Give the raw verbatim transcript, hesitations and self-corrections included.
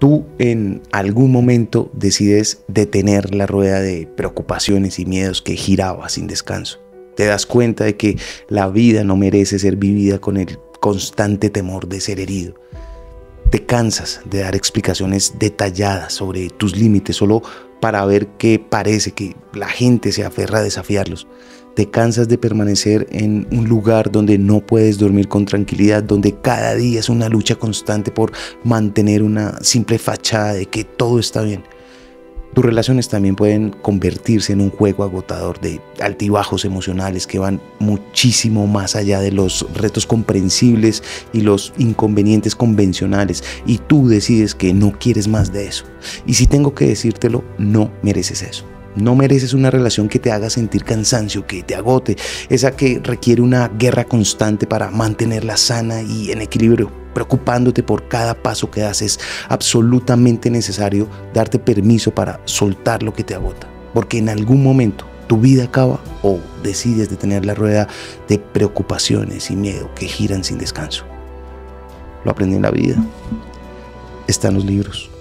Tú en algún momento decides detener la rueda de preocupaciones y miedos que giraba sin descanso. Te das cuenta de que la vida no merece ser vivida con el constante temor de ser herido. Te cansas de dar explicaciones detalladas sobre tus límites solo para ver que parece que la gente se aferra a desafiarlos. Te cansas de permanecer en un lugar donde no puedes dormir con tranquilidad, donde cada día es una lucha constante por mantener una simple fachada de que todo está bien. Tus relaciones también pueden convertirse en un juego agotador de altibajos emocionales que van muchísimo más allá de los retos comprensibles y los inconvenientes convencionales, y tú decides que no quieres más de eso. Y si tengo que decírtelo, no mereces eso. No mereces una relación que te haga sentir cansancio, que te agote, esa que requiere una guerra constante para mantenerla sana y en equilibrio, preocupándote por cada paso que das. Es absolutamente necesario darte permiso para soltar lo que te agota, porque en algún momento tu vida acaba o decides detener la rueda de preocupaciones y miedo que giran sin descanso. Lo aprendí en la vida, está en los libros.